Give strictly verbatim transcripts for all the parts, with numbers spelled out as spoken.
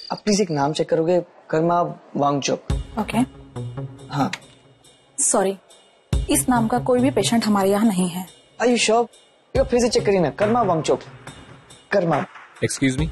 आप प्लीज एक नाम चेक करोगे? कर्मा वांगचुक। ओके। हाँ। सॉरी, इस नाम का कोई भी पेशेंट हमारे यहाँ नहीं है। Are you sure? ये फिर से चेक करिए ना। कर्मा वांगचुक। कर्मा। एक्सक्यूज मी,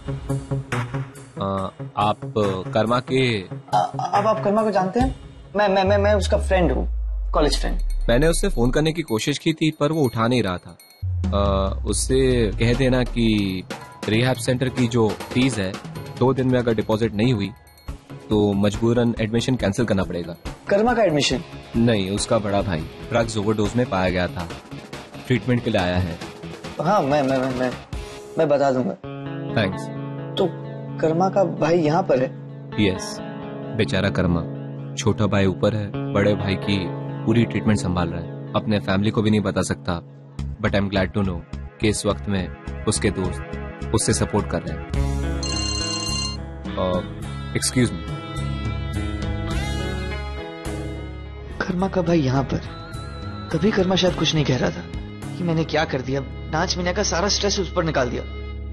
आप कर्मा के? अब आप कर्मा को जानते हैं? मैं मैं मैं मैं उसका फ्रेंड हूँ, कॉलेज फ्रेंड। मैंने उससे फोन करने की कोशिश की थी पर वो उठा नहीं रहा था। आ, उससे कह देना कि रिहैब सेंटर की जो फीस है दो दिन में अगर डिपॉजिट नहीं हुई तो मजबूरन एडमिशन कैंसिल करना पड़ेगा। कर्मा का एडमिशन? नहीं, उसका बड़ा भाई ड्रग्स ओवरडोज में पाया गया था, ट्रीटमेंट के लिए आया है। हाँ, मैं मैं मैं मैं, मैं बता दूंगा। थैंक्स। तो कर्मा का भाई यहाँ पर है? यस, बेचारा कर्मा। छोटा भाई ऊपर है, बड़े भाई की पूरी ट्रीटमेंट संभाल रहा है। अपने फैमिली को भी नहीं बता सकता, but I am glad to know कि इस वक्त में उसके दोस्त उससे सपोर्ट कर रहे हैं। Excuse me. कर्मा का भाई यहाँ पर? कभी कर्मा शायद कुछ नहीं कह रहा था कि मैंने क्या कर दिया। नाच मीना का सारा स्ट्रेस उस पर निकाल दिया।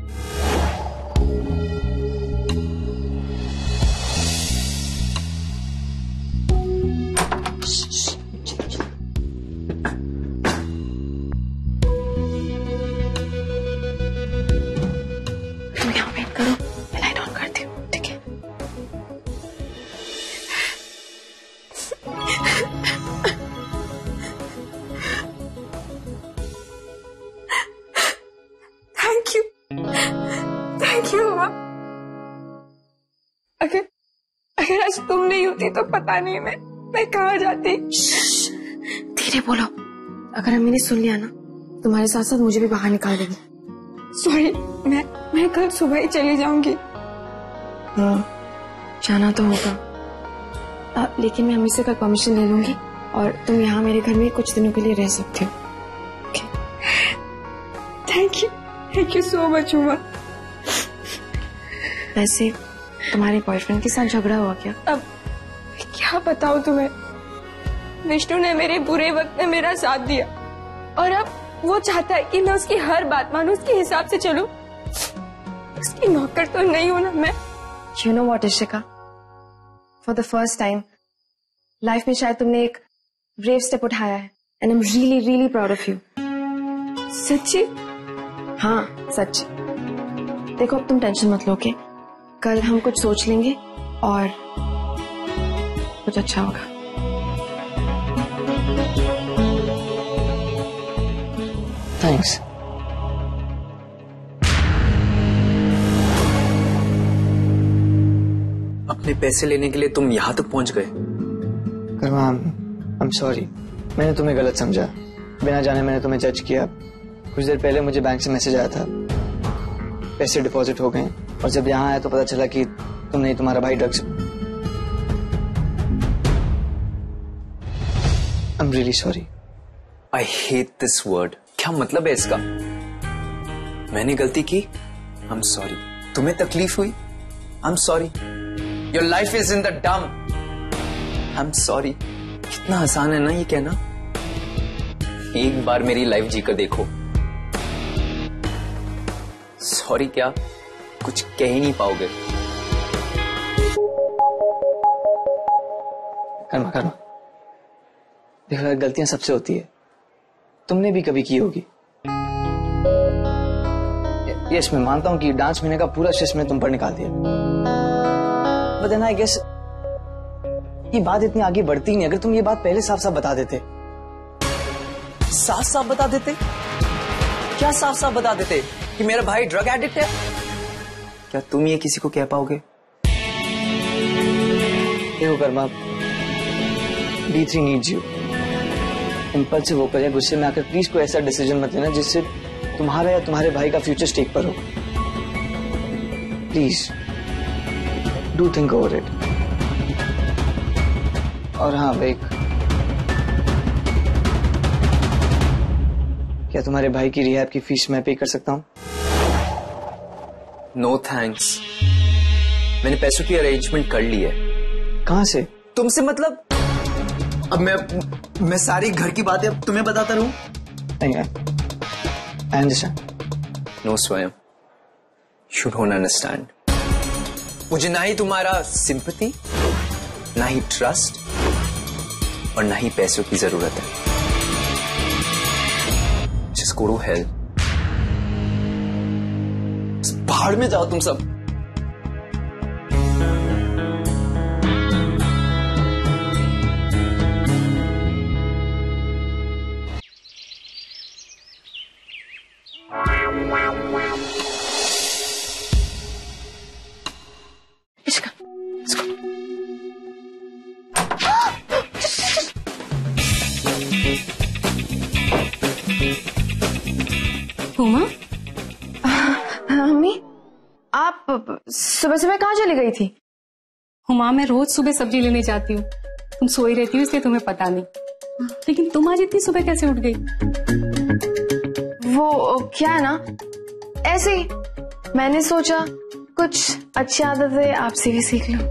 अगर अगर आज तुम नहीं होती तो पता नहीं मैं मैं कहाँ जाती। धीरे बोलो, अगर अम्मी ने सुन लिया ना तुम्हारे साथ साथ मुझे भी बाहर निकाल देगी। सॉरी, मैं मैं कल सुबह ही चली जाऊंगी। हाँ, जाना तो होगा, आ, लेकिन मैं अम्मी से कल परमिशन ले लूंगी और तुम यहाँ मेरे घर में कुछ दिनों के लिए रह सकते हो। Thank you, thank you so much Uma. वैसे तुम्हारे बॉयफ्रेंड के साथ झगड़ा हुआ क्या? अब क्या बताऊं तुम्हें, विष्णु ने मेरे बुरे वक्त में मेरा साथ दिया और अब वो चाहता है कि मैं उसकी हर बात मानूं, उसके हिसाब से चलूं। उसकी नौकर तो नहीं हूं ना मैं। You know what, Ishika? For the first time, life में शायद तुमने एक ब्रेव स्टेप उठाया है, and I'm really, really proud of you. सच्ची? हाँ, सच। देखो अब तुम टेंशन मत लो, के कल हम कुछ सोच लेंगे और कुछ अच्छा होगा। थैंक्स। अपने पैसे लेने के लिए तुम यहाँ तक पहुंच गए? कर्मा, आई एम सॉरी, मैंने तुम्हें गलत समझा। बिना जाने मैंने तुम्हें जज किया। कुछ देर पहले मुझे बैंक से मैसेज आया था, पैसे डिपॉजिट हो गए, और जब यहाँ आया तो पता चला कि तुम नहीं, तुम्हारा भाई drugs. I am really sorry. I hate this word. क्या मतलब है इसका? मैंने गलती की, आई एम सॉरी। तुम्हें तकलीफ हुई, I am sorry. Your life is in the dump, I am sorry. कितना आसान है ना ये कहना। एक बार मेरी लाइफ जीकर देखो। सॉरी क्या, कुछ कह ही नहीं पाओगे। कर्मा, कर्मा, देखो गलतियां सबसे होती है, तुमने भी कभी की होगी। यस, मैं मानता हूं कि डांस महीने का पूरा स्ट्रेस मैंने तुम पर निकाल दिया, बट देन आई गेस ये बात इतनी आगे बढ़ती नहीं अगर तुम ये बात पहले साफ साफ बता देते। साफ साफ बता देते? क्या साफ साफ बता देते? कि मेरा भाई ड्रग एडिक्ट है? क्या तुम ये किसी को कह पाओगे? देखो Karma, D three needs you. Impulsive होकर या गुस्से में आकर प्लीज कोई ऐसा डिसीजन मत लेना जिससे तुम्हारा या तुम्हारे भाई का फ्यूचर स्टेक पर हो। Please do think over it. और हाँ वेक, क्या तुम्हारे भाई की रिहैब की फीस मैं पे कर सकता हूँ? नो थैंक्स, मैंने पैसों की अरेंजमेंट कर ली है। कहाँ से? तुमसे मतलब? अब मैं मैं सारी घर की बातें अब तुम्हें बताता रहूं? नहीं, I understand. No Swayam, you don't understand. मुझे ना ही तुम्हारा सिंपैथी, ना ही ट्रस्ट और ना ही पैसों की जरूरत है। Just go to hell। पहाड़ में जाओ तुम सब। इश्का, इसको। हुमा, मम्मी, आप सुबह सुबह कहाँ चली गई थी? हुमा मैं रोज सुबह सब्जी लेने जाती हूँ। तुम सोई रहती हो इसलिए तुम्हें पता नहीं, लेकिन तुम आज इतनी सुबह कैसे उठ गई? वो क्या है ना, ऐसे ही मैंने सोचा कुछ अच्छी आदतें आपसे भी सीख लूं।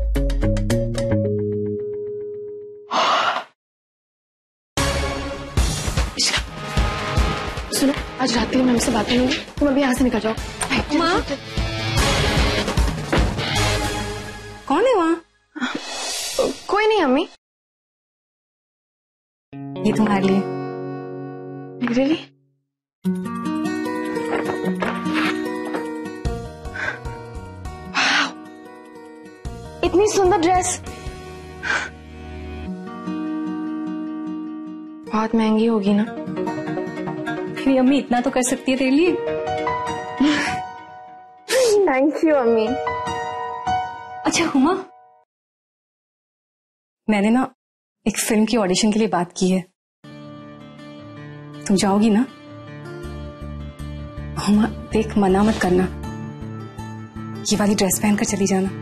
सुनो, आज रात के लिए मैं हमसे बात करूंगी, तुम अभी यहाँ से निकल जाओ। माँ, कौन है वहाँ? कोई नहीं अम्मी। ये तुम्हारे लिए। मेरे लिए? इतनी सुंदर ड्रेस बहुत महंगी होगी ना? मेरी अम्मी इतना तो कर सकती है तेरे लिए। थैंक यू अम्मी। अच्छा हुमा, मैंने ना एक फिल्म की ऑडिशन के लिए बात की है, तुम जाओगी ना? हुमा देख, मना मत करना, ये वाली ड्रेस पहनकर चली जाना।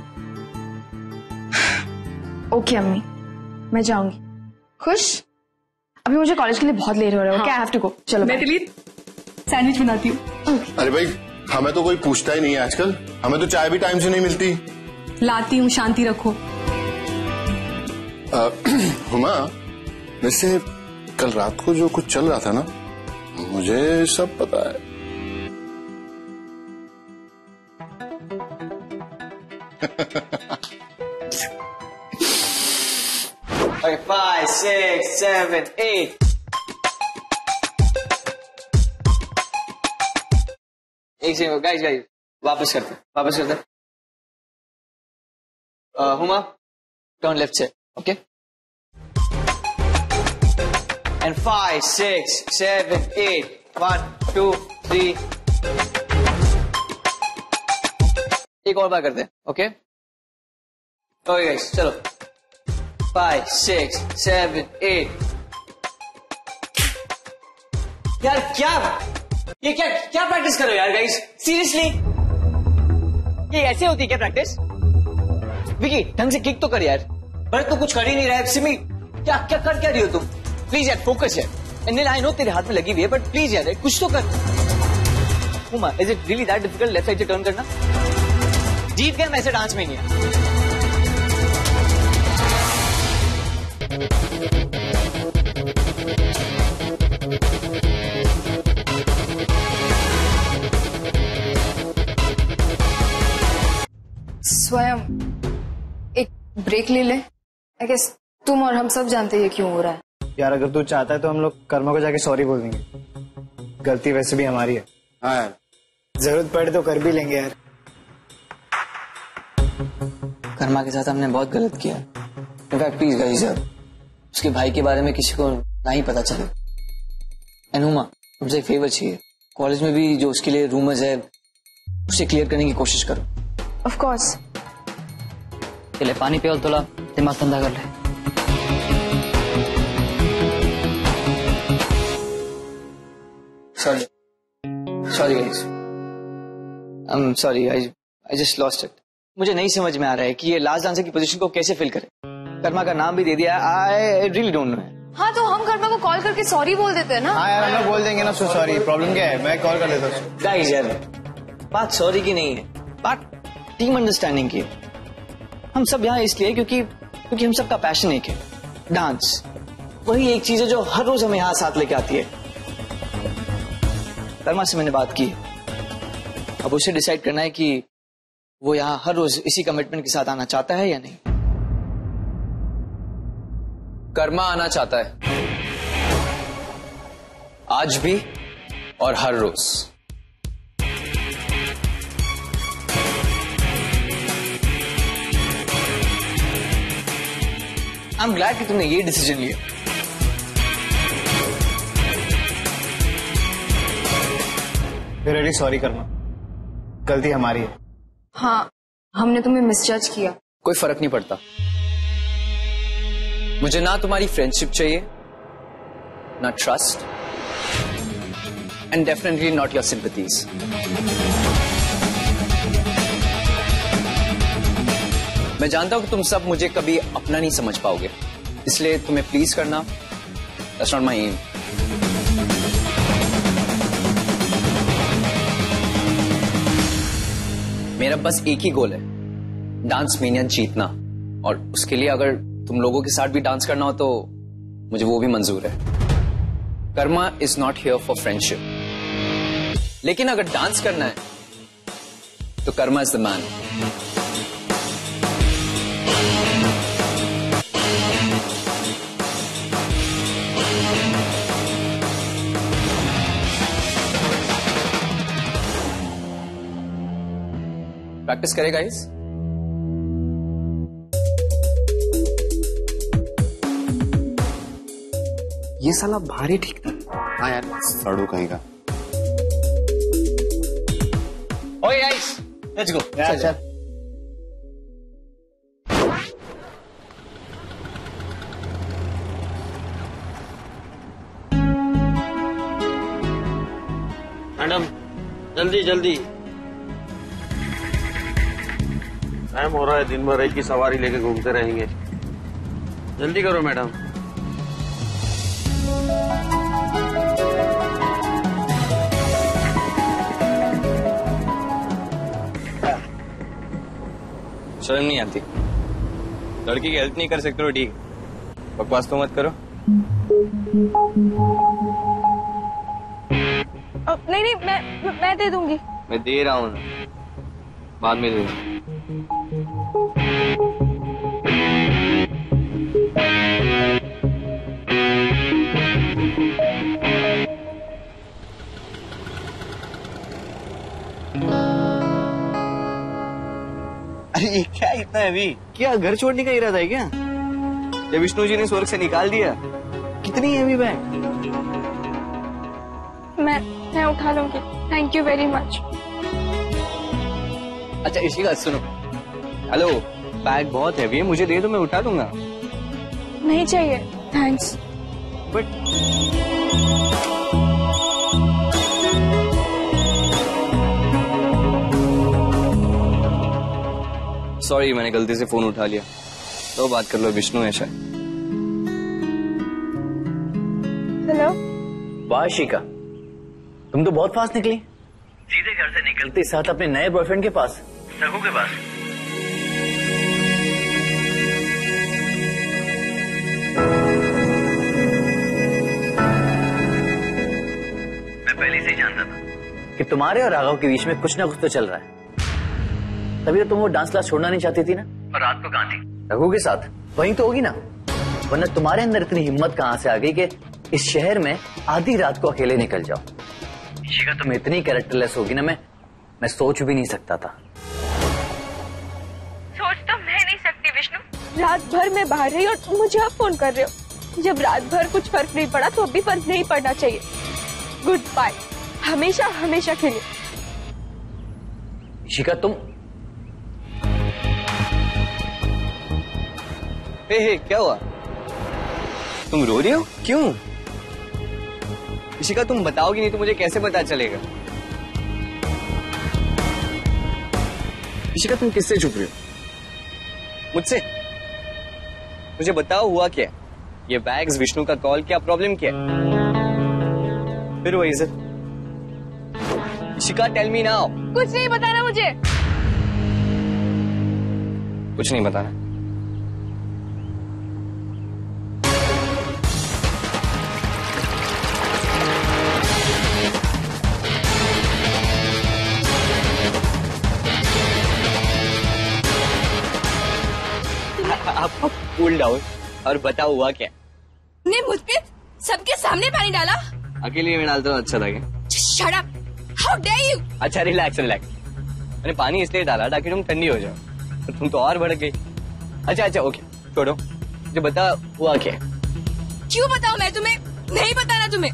ओके अम्मी, मैं जाऊंगी। खुश? अभी मुझे कॉलेज के लिए बहुत लेट हो रहा है। Okay, I have to go. चलो मैं तेरे लिए सैंडविच बनाती हूँ। अरे भाई, हमें तो कोई पूछता ही नहीं है आजकल, हमें तो चाय भी टाइम से नहीं मिलती। लाती हूँ, शांति रखो। आ, हुमा, वैसे कल रात को जो कुछ चल रहा था ना, मुझे सब पता है। Okay, five, six, seven, eight. एक सेकंड, गाइस गाइस वापस करते वापस करते हुमा, टर्न लेफ्ट से, okay? And five, six, seven, eight, one, two, three. एक और बार करते हैं, ओके? ओके गाइस, चलो। Five, six, seven, eight. यार क्या ये क्या क्या प्रैक्टिस कर रहे हो यार गाइस? सीरियसली, ये ऐसे होती है क्या प्रैक्टिस? विकी, ढंग से किक तो कर यार। भरत तो कुछ कर ही नहीं रहा है। सिमी, क्या क्या कर क्या रही हो तुम? प्लीज यार फोकस यार। अनिल, आई नो तेरे हाथ में लगी हुई है, बट प्लीज यार कुछ तो कर। Huma, is it really that difficult left side से टर्न करना? जीत गया मैं ऐसे डांस में नहीं है। स्वयं एक ब्रेक ले ले। आई गेस तुम और हम सब जानते हैं ये क्यों हो रहा है। यार अगर तू चाहता है तो हम लोग कर्मा को जाके सॉरी बोल देंगे, गलती वैसे भी हमारी है। हाँ यार, जरूरत पड़े तो कर भी लेंगे यार। कर्मा के साथ हमने बहुत गलत किया। इनफैक्ट प्लीज गाइस यार, उसके भाई के बारे में किसी को ना ही पता चले। अनुमा, तुमसे एक फेवर चाहिए। कॉलेज में भी जो उसके लिए रूमर्स है उसे क्लियर करने की कोशिश करो। Of course. चले पानी पियो, थोड़ा दिमाग ठंडा कर ले। Sorry sorry guys, I am sorry, I I just lost it. मुझे नहीं समझ में आ रहा है कि ये लास्ट डांसर की पोजीशन को कैसे फिल करे। कर्मा का नाम भी दे दिया, आई रियली डोंट नो। हाँ तो हम कर्मा को कॉल करके सॉरी बोल देते हैं ना। हाँ यार, हम लोग बोल देंगे ना सो सॉरी। प्रॉब्लम क्या है, मैं कॉल कर लेता हूँ। गाइस यार, बात सॉरी की नहीं है, बात टीम अंडरस्टैंडिंग की है। हम सब यहाँ इसलिए क्योंकि क्योंकि हम सबका पैशन एक है, डांस। वही एक चीज है जो हर रोज हमें यहाँ साथ लेके आती है। कर्मा से मैंने बात की, अब उसे डिसाइड करना है कि वो यहाँ हर रोज इसी कमिटमेंट के साथ आना चाहता है या नहीं? कर्मा आना चाहता है, आज भी और हर रोज। आई एम ग्लैड कि तुमने ये डिसीजन लिया। रियली सॉरी कर्मा, गलती हमारी है। हाँ, हमने तुम्हें मिसजज किया। कोई फर्क नहीं पड़ता, मुझे ना तुम्हारी फ्रेंडशिप चाहिए, ना trust, and definitely not your sympathies. मैं जानता हूं कि तुम सब मुझे कभी अपना नहीं समझ पाओगे, इसलिए तुम्हें प्लीज करना दैट्स नॉट माय एम। मेरा बस एक ही गोल है, डांस मेनिया जीतना, और उसके लिए अगर तुम लोगों के साथ भी डांस करना हो तो मुझे वो भी मंजूर है। Karma is not here for friendship, लेकिन अगर डांस करना है तो Karma is the man. Practice करें गाइस? ये साला भारी ठीक था। हाँ यार, सड़ू कहीं का। ओए गाइस, लेट्स गो। चल चल। मैडम जल्दी जल्दी, टाइम हो रहा है, दिन भर एक ही सवारी लेके घूमते रहेंगे। जल्दी करो मैडम। शर्म नहीं आती? लड़की की हेल्प नहीं कर सकते हो, ठीक, बकवास तो मत करो। नहीं नहीं, मैं मैं दे दूंगी। मैं दे रहा हूँ, बाद में दूंगा। अरे ये क्या इतना हैवी? क्या घर छोड़ने का इरादा है क्या? जब विष्णु जी ने स्वर्ग से निकाल दिया, कितनी हैवी बैग? मैं मैं उठा लूंगी, थैंक यू वेरी मच। अच्छा इशिका सुनो, हेलो, बैग बहुत हैवी है, मुझे दे दो, मैं उठा लूंगा। नहीं चाहिए, थैंक्स। बट सॉरी, मैंने गलती से फोन उठा लिया। तो बात कर लो, विष्णु है शायद। हेलो। वाह शिका, तुम तो बहुत फास्ट निकली। सीधे घर से निकलते साथ अपने नए बॉयफ्रेंड के पास, रघु के पास। मैं पहले से ही जानता था कि तुम्हारे और राघव के बीच में कुछ ना कुछ तो चल रहा है, तभी तो तुम वो डांस क्लास छोड़ना नहीं चाहती थी ना। और रात को कहाँ थी? रघु के साथ। वहीं तो होगी ना, वरना तुम्हारे अंदर इतनी हिम्मत कहाँ से आ गई कि इस शहर में आधी रात को अकेले निकल जाओ। शिका तुम इतनी कैरेक्टरलेस होगी ना, मैं मैं सोच भी नहीं सकता था। सोच तो मैं नहीं सकती विष्णु। रात भर मैं बाहर रही और तुम मुझे अब फोन कर रहे हो। जब रात भर कुछ फर्क नहीं पड़ा तो अभी फर्क नहीं पड़ना चाहिए। गुड बाय, हमेशा हमेशा के लिए। शिका तुम हे हे क्या हुआ? तुम रो रही हो? क्यों? इशिका तुम बताओगी नहीं तो मुझे कैसे पता चलेगा? इशिका तुम किससे छुप रही हो? मुझसे? मुझे बताओ हुआ क्या? ये बैग्स, विष्णु का कॉल, क्या प्रॉब्लम क्या है? फिर वही sir. Ishika tell me now. कुछ नहीं बताना मुझे। कुछ नहीं बताना। आप कूल डाउन और बताओ हुआ क्या? ने मुझ पे सबके सामने पानी डाला। अकेले में डालता हूँ अच्छा लगे। Shut up! How dare you? अच्छा रिलैक्स रिलैक्स। मैंने पानी इसलिए डाला ताकि तुम ठंडी हो जाओ, तो तुम तो और भड़क गई। अच्छा अच्छा ओके छोड़ो, मुझे बता हुआ क्या? क्यों बताऊं मैं तुम्हें? नहीं बताना तुम्हें।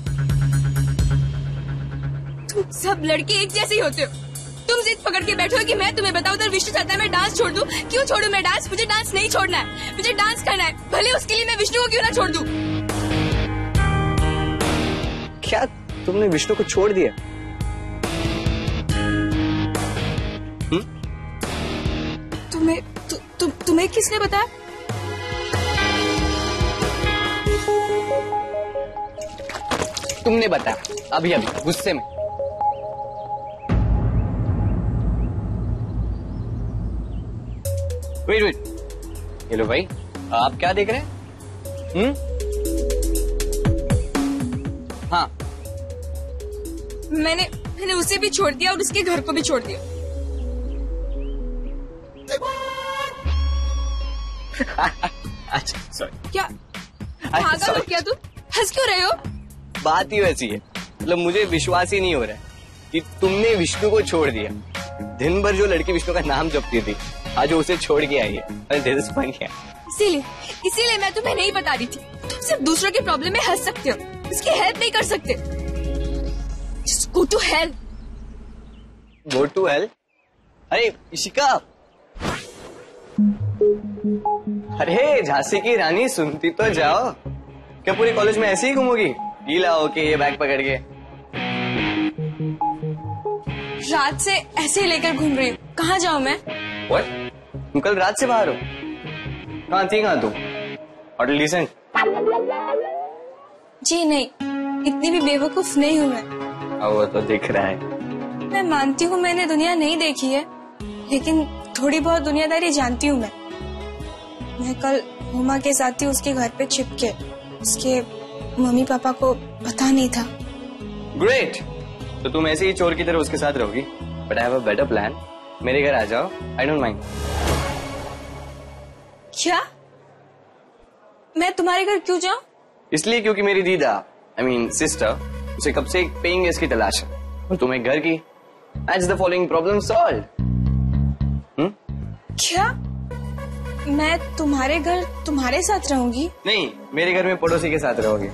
तुम सब लड़के एक जैसे ही होते हो। तुम जिद पकड़ के बैठो कि मैं तुम्हें बताऊं तो विष्णु चाहता है मैं डांस छोड़ दूं। क्यों छोड़ूं मैं डांस? मुझे डांस नहीं छोड़ना है, मुझे डांस करना है, भले उसके लिए मैं विष्णु को क्यों ना छोड़ दूं। क्या तुमने विष्णु को छोड़ दिया? हुँ? तुम्हें तु, तु, तुम्हें किसने बताया? तुमने बताया अभी अभी गुस्से में। वेट वेट हेलो भाई, आप क्या देख रहे हैं? हम्म हाँ मैंने मैंने उसे भी छोड़ दिया और उसके घर को भी छोड़ दिया। अच्छा सॉरी। क्या पागल हो क्या तुम? हंस क्यों रहे हो? बात ही वैसी है, मतलब मुझे विश्वास ही नहीं हो रहा है कि तुमने विष्णु को छोड़ दिया। दिन भर जो लड़की विष्णु का नाम जपती थी आज वो उसे छोड़ के आई है। इसीलिए इसीलिए मैं तुम्हें नहीं बता रही थी। तुम सिर्फ दूसरों के प्रॉब्लम में हंस सकते हो, उसकी हेल्प नहीं कर सकते। Just go to hell. Go to hell? अरे इशिका, अरे झांसी की रानी सुनती तो जाओ। क्या पूरे कॉलेज में ऐसे ही घूमोगी गीला होके ये बैग पकड़ के? रात से ऐसे ही लेकर घूम रही हूँ। कहाँ जाऊँ मैं? What? तुम कल रात से बाहर हो? कहाँ थी कहाँ तुम? Hotel decent? जी नहीं, इतनी भी बेवकूफ नहीं हूँ मैं। वो तो दिख रहा है। मैं मानती हूँ मैंने दुनिया नहीं देखी है, लेकिन थोड़ी बहुत दुनियादारी जानती हूँ मैं। मैं कल हुमा के साथ ही उसके घर पे छिपके, उसके मम्मी पापा को पता नहीं था। ग्रेट, तो तुम ऐसे ही चोर की तरह उसके साथ रहोगी। But I have a better plan. मेरे घर आ जाओ, आई डोंट माइंड। क्या? मैं तुम्हारे घर क्यों जाऊं? इसलिए क्योंकि मेरी दीदा, आई मीन सिस्टर, उसे कब से एक पेइंग गेस्ट की तलाश है और तुम्हें घर की। That's the following problem solved. हम्म? क्या? मैं तुम्हारे घर तुम्हारे साथ रहूंगी? नहीं, मेरे घर में पड़ोसी के साथ रहोगी।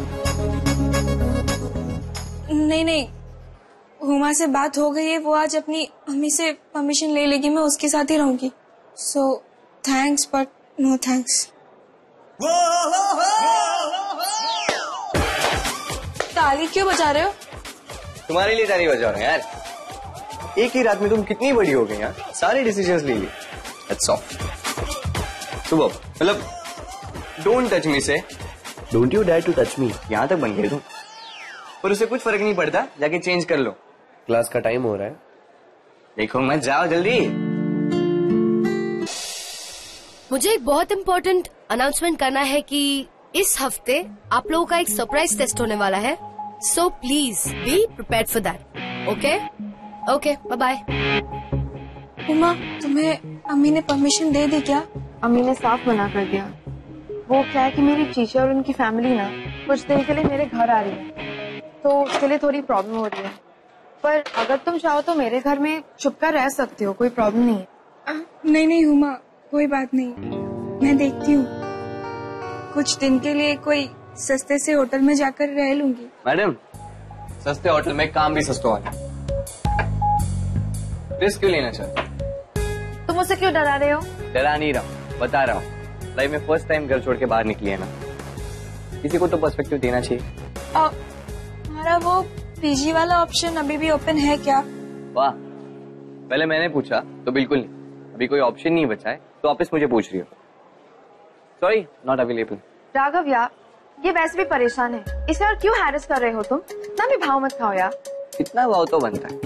नहीं नहीं, हुमा से बात हो गई है, वो आज अपनी मम्मी से परमिशन ले लेगी, मैं उसके साथ ही रहूंगी। So thanks but no thanks. ताली क्यों बजा रहे हो? तुम्हारे लिए ताली बजा रहे हैं यार। एक ही रात में तुम कितनी बड़ी हो गई यार, सारे डिसीजंस ले लिए। That's all. सुबह मतलब डोंट टच मी से don't you dare to touch me, यहाँ तक बन गए तुम। पर उसे कुछ फर्क नहीं पड़ता, जाके चेंज कर लो। क्लास का टाइम हो रहा है, देखो मत जाओ जल्दी। मुझे एक बहुत इम्पोर्टेंट अनाउंसमेंट करना है कि इस हफ्ते आप लोगों का एक सरप्राइज टेस्ट होने वाला है। So please be prepared for that. Okay okay bye bye. Uma, तुम्हें अम्मी ने परमिशन दे दी क्या? अम्मी ने साफ मना कर दिया। वो क्या है कि मेरी चीचा और उनकी फैमिली ना कुछ दिन के लिए मेरे घर आ रही है, तो उसके लिए थोड़ी प्रॉब्लम हो रही है। पर अगर तुम चाहो तो मेरे घर में छुपकर रह सकती हो, कोई प्रॉब्लम नहीं है। आ, नहीं नहीं हुमा, कोई बात नहीं, मैं देखती हूँ। कुछ दिन के लिए कोई सस्ते से होटल में जाकर रह लूंगी। मैडम, सस्ते होटल में काम भी सस्ता होता है, रिस्क क्यों लेना चाहते? तुम मुझसे क्यों डरा रहे हो? डरा नहीं रहा, बता रहा हूँ। लाइफ में फर्स्ट टाइम घर छोड़ के बाहर निकली है ना, किसी को तो पर्सपेक्टिव देना चाहिए। हमारा वो पीजी वाला ऑप्शन अभी भी ओपन है क्या? वाह, पहले मैंने पूछा तो बिल्कुल नहीं, अभी कोई ऑप्शन नहीं बचा है तो वापस मुझे पूछ रही हो। Sorry, not available. राघव यार, ये वैसे भी परेशान है, इसे और क्यों हैरेस कर रहे हो तुम? ना भी भाव मत खाओ यार। कितना भाव तो बनता है,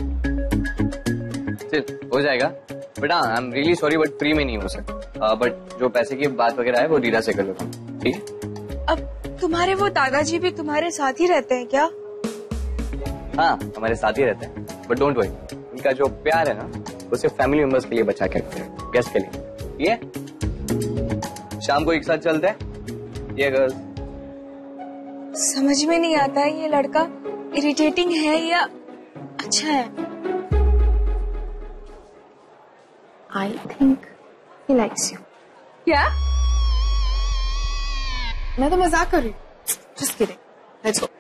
चल हो जाएगा। बट हाँ, I am really sorry but free में नहीं हो सकता। बट जो पैसे की बात वगैरह है वो दीदा से कर लो, ठीक है? अब तुम्हारे वो दादाजी भी तुम्हारे साथ ही रहते हैं क्या? हाँ, हमारे साथ ही रहते हैं, बट डोंट वरी, उनका जो प्यार है ना वो सिर्फ फैमिली मेंबर्स के लिए बचा के रखते हैं, गेस्ट के लिए। ये शाम को एक साथ चलते हैं। ये गर्ल समझ में नहीं आता है ये लड़का इरिटेटिंग है या अच्छा है। I think he likes you. क्या? मैं तो मजाक कर रही हूँ। Just kidding. Let's go.